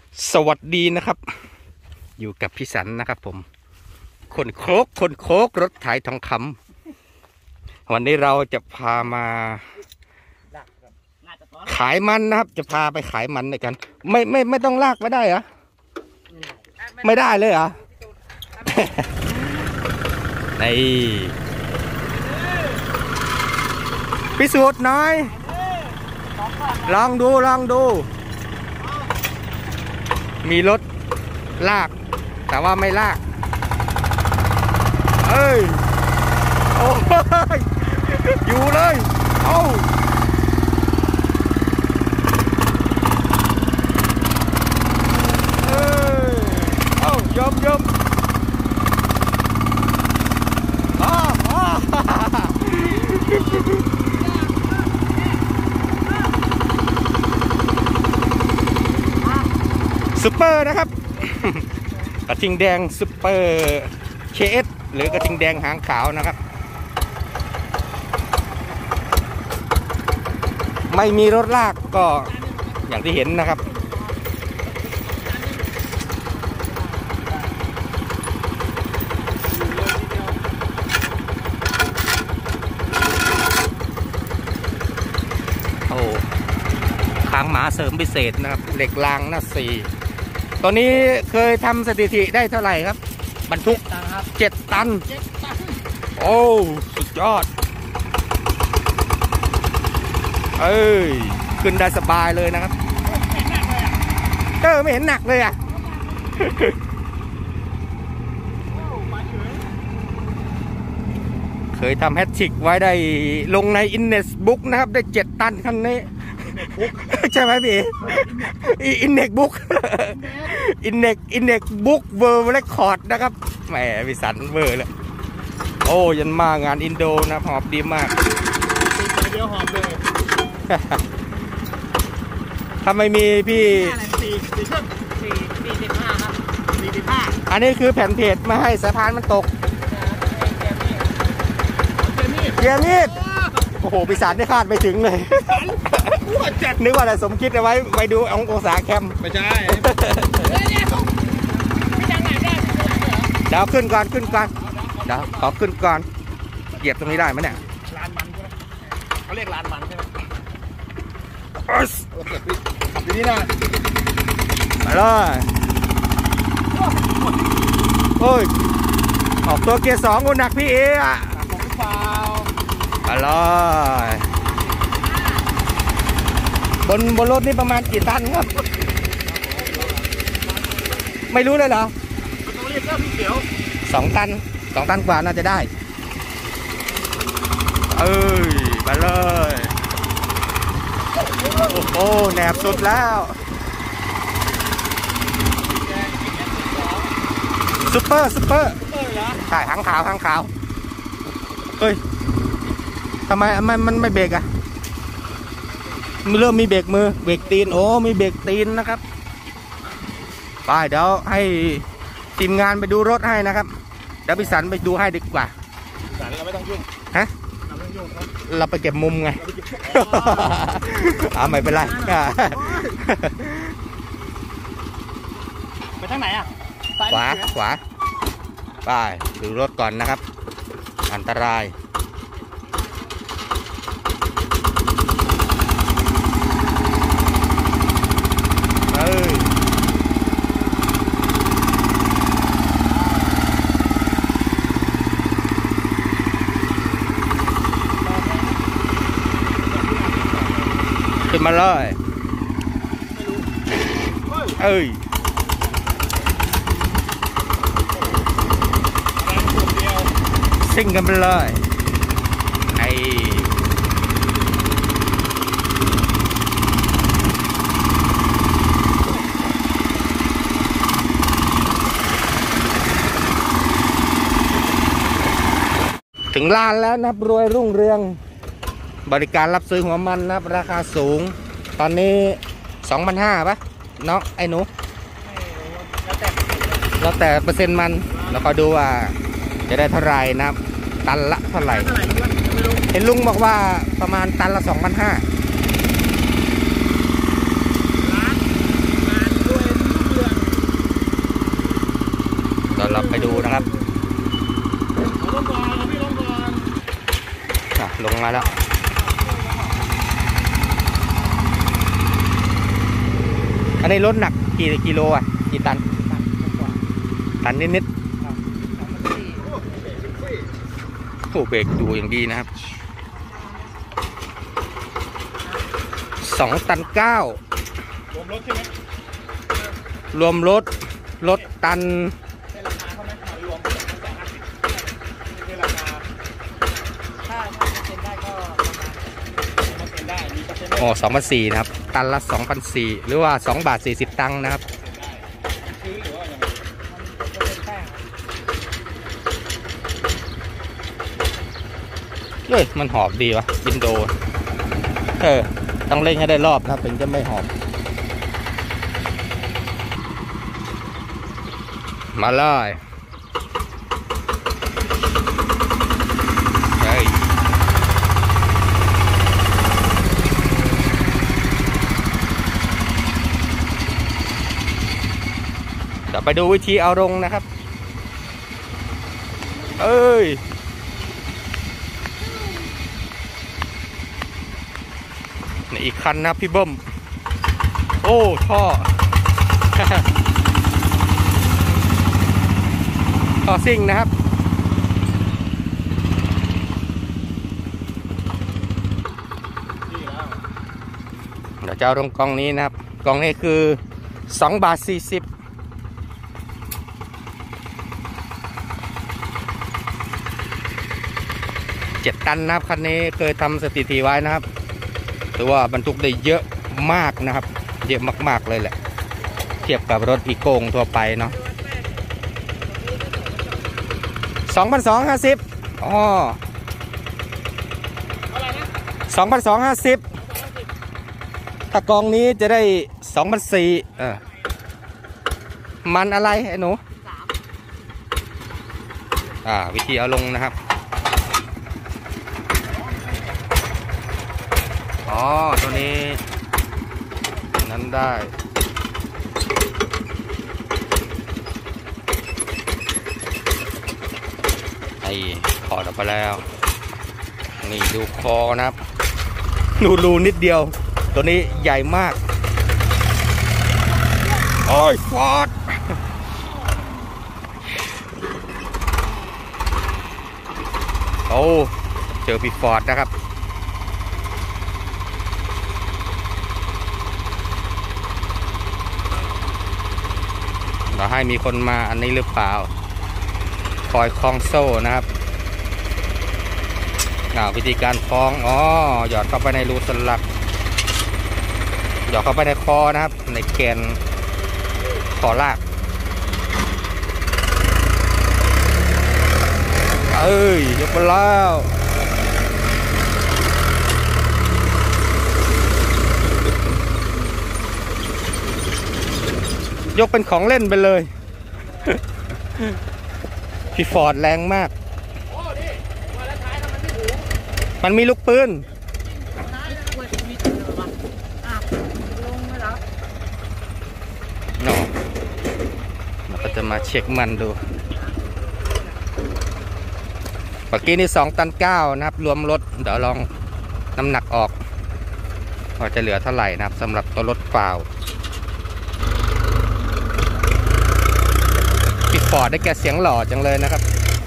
สวัสดีนะครับอยู่กับพี่สันนะครับผมคนโคกรถไถทองคำวันนี้เราจะพามาขายมันนะครับจะพาไปขายมันด้วยกันไม่ต้องลากไม่ได้เหรอไม่ได้เลยเหรอ นี่พิสูจน์หน่อยลองดูมีรถลากแต่ว่าไม่ลากเอ้ยโอ้ยอยู่เลยเอ้ายมซุปเปอร์นะครับ กระทิงแดงซุปเปอร์KSหรือกระทิงแดงหางขาวนะครับไม่มีรถลากก็อย่างที่เห็นนะครับโอ้ค้างหมาเสริมพิเศษนะครับเหล็กรางหน้าสี่ตอนนี้เคยทำสถิติได้เท่าไหร่ครับบรรทุก7 ตันโอ้สุดยอดเอ้ยขึ้นได้สบายเลยนะครับไม่เห็นหนักเลยอ่ะ เคยทำแฮตทริกไว้ได้ลงในอินเนสบุ๊กนะครับได้7 ตันคันนี้ใช่ไหมพี่อินเน็กบุ๊กอินเน็กบุ๊กเวอร์เรคคอร์ดนะครับแหมพี่สันเวอร์เลยโอ้ยันมางานอินโดนะหอบดีมากเดียวหอบเลยถ้าไม่มีพี่45ครับ45อันนี้คือแผ่นเพจมาให้สะพานมันตกเกียร์มีดโอ้โหพี่สันได้คาดไปถึงเลยนึกว่าแต่สมคิดเอาไว้ไปดูองศาแคมไม่ใช่เดี๋ยวขึ้นก่อนเดี๋ยวขอขึ้นก่อนเหยียบตรงนี้ได้ไหมเนี่ยลานมันใช่ไหมเขาเรียกลานมันใช่ไหมขับดีๆนะไปเลยโอ้ยออกตัวเกียร์2กูหนักพี่เอะผมหรือเปล่าไปเลยบนรถนี่ประมาณกี่ตันครับไม่รู้เลยเหรอต้องเรียกก็พี่เขียว2 ตันกว่าน่าจะได้เอ้ยไปเลยโอ้แหนบสุดแล้วซุปเปอร์ใช่หางขาวเฮ้ยทำไมมันไม่เบรกอะเริ่มมีเบรกมือเบรกตีนโอ้มีเบรกตีนนะครับไปเดี๋ยวให้ทีมงานไปดูรถให้นะครับเดี๋ยวพี่สันไปดูให้ดีกว่าสันเราไม่ต้องยุ่งฮะเราไปเก็บมุมไงไม่เป็นไรไปทางไหนอ่ะขวาไปดูรถก่อนนะครับอันตรายขึ้นมาเลยเอ้ยซิ่งกันไปเลยไอถึงลานแล้วนะรวยรุ่งเรืองบริการรับซื้อหัวมันนะครับราคาสูงตอนนี้ 2,500ป่ะน้องไอ้หนูแล้วแต่เปอร์เซ็นต์มันแล้วก็ดูว่าจะได้เท่าไหร่นะครับตันละเท่าไหร่เห็นลุงบอกว่าประมาณตันละ 2,500 เราไปดูนะครับลงก่อนพี่ลงก่อนลงมาแล้วอันนี้รถหนักกี่กิโลอ่ะกี่ตันตันนิดๆโอ้เบรกดูอย่างดีนะครับ2 ตัน 9 รวมรถใช่ไหมรวมรถตันในราคาเขาไหมรวมในราคาถ้าเซ็นได้ก็ประมาณเซ็นได้มีเปอร์เซ็นต์ 2,400นะครับตันละ 2,400หรือว่า2 บาท 40 ตังค์นะครับซื้อหรือว่ายังไงมันเป็นแป้งเฮ้ยมันหอบดีวะอินโดต้องเร่งให้ได้รอบนะถึงจะไม่หอบมาเลยเฮ้ยเดี๋ยวไปดูวิธีเอาลงนะครับเอ้ยนี่อีกคันนะพี่เบิ้มโอ้ท่อ ท่อซิ่งนะครับเดี๋ยวจะเอาลงกล่องนี้นะครับกล่องนี้คือ2 บาท 40 7 ตันนะครับคันนี้เคยทำสถิติไว้นะครับถือว่าบรรทุกได้เยอะมากนะครับเยอะมากๆเลยแหละเทียบกับรถอีโก้งทั่วไปเนาะ2,250อ๋อ2,250ถ้ากองนี้จะได้2,400มันอะไรไอ้หนูวิธีเอาลงนะครับตัวนี้นั้นได้ถอดออกไปแล้วนี่ดูคอนะครับรูนิดเดียวตัวนี้ใหญ่มากโอ้ยฟอร์ดโอ้เจอพี่ฟอร์ดนะครับเราให้มีคนมาอันนี้หรือเปล่าคอยคล้องโซ่นะครับวิธีการคล้องหยอดเข้าไปในรูสลักหยอดเข้าไปในคอนะครับในแกนคอลากยกไปแล้วยกเป็นของเล่นไปเลย พี่ฟอร์ดแรงมากมันมีลูกปืนเนาะเราก็จะมาเช็คมันดูเมื่อกี้นี่2 ตัน 9นะครับรวมรถเดี๋ยวลองน้ำหนักออกว่าจะเหลือเท่าไหร่นะครับสำหรับตัวรถเปล่าพี่ฟอร์ดได้แก่เสียงหล่อจังเลยนะครับ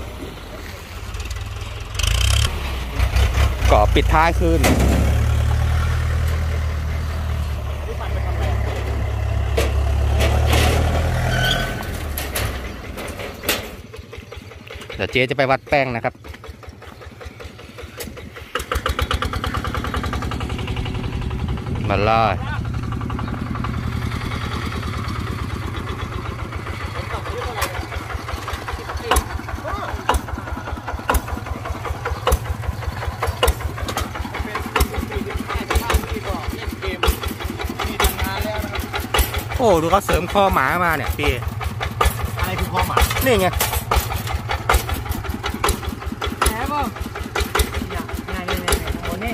ก่อปิดท้ายคืนเดี๋ยวเจ๊จะไปวัดแป้งนะครับมาเลยโอ้ดูเขาเสริมคอหมามาเนี่ยพี่อะไรคือข้อหมานี่ไงแอบป่ะโอ้นี่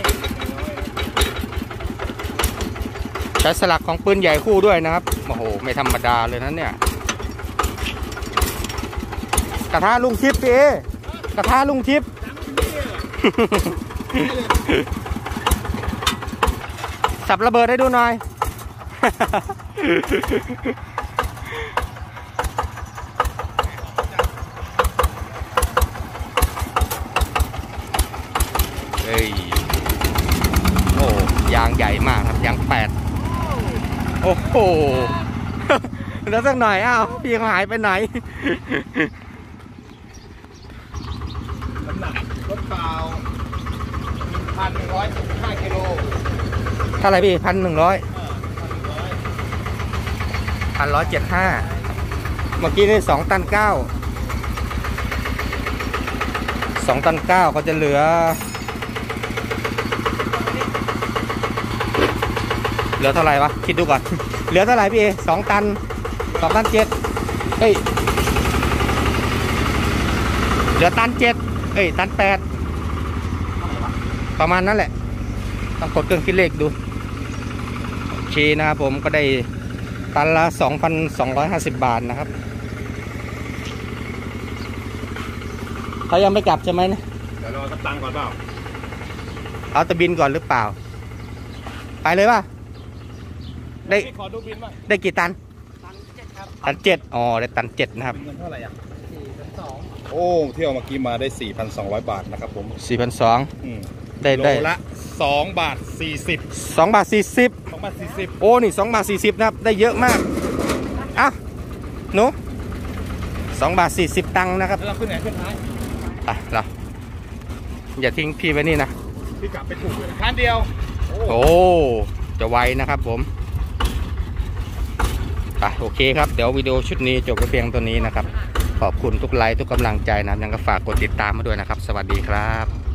ใช้สลักของปืนใหญ่คู่ด้วยนะครับโอ้โหไม่ธรรมดาเลยนะเนี่ยกระทะลุงทิพย์พี่กระทะลุงทิพย์ สับระเบิดให้ดูหน่อย เฮ้ย โอ้ยางใหญ่มากครับยาง8โอ้โห แล้วสักหน่อยอ้าวพี่เขาหายไปไหนน้ำหนักรถเปล่า 1,115 กิโลเท่าไหร่พี่1,100 1,175เมื่อกี้นี่2 ตัน 9 2 ตัน 9เขาจะเหลือเท่าไหร่วะคิดดูก่อน เหลือเท่าไหร่พี่2 ตัน 2 ตัน 7เฮ้ยเหลือตัน 7เอ้ยตัน 8ประมาณนั้นแหละต้องกดเครื่องคิดเลขดูโอเคนะครับผมก็ได้ตันละ 2,250 บาทนะครับเขายังไม่กลับใช่ไหมเนี่ยเดี๋ยวรอสักตังค์ก่อนเปล่าเอาตะบินก่อนหรือเปล่าไปเลยป่ะได้ขอดูบินบ้างได้กี่ตันตัน 7 ครับตัน 7อ๋อได้ตัน 7นะครับเงินเท่าไหร่อ่ะ 4,200 โอ้เที่ยวเมื่อกี้มาได้ 4,200 บาทนะครับผม 4,200ได้โลละ2 บาท 40 2 บาท 40 2 บาท 40 โอ้นี่2 บาท 40นะครับได้เยอะมากอ่ะหนู2 บาท 40 ตังค์นะครับแล้วเราขึ้นไหนขึ้นท้ายไปเราอย่าทิ้งพี่ไว้นี่นะพี่กลับไปถูกเลยคันเดียวโอ้จะไวนะครับผมไปโอเคครับเดี๋ยววิดีโอชุดนี้จบไปเพียงตัวนี้นะครับขอบคุณทุกไลค์ทุกกำลังใจนะยังก็ฝากกดติดตามมาด้วยนะครับสวัสดีครับ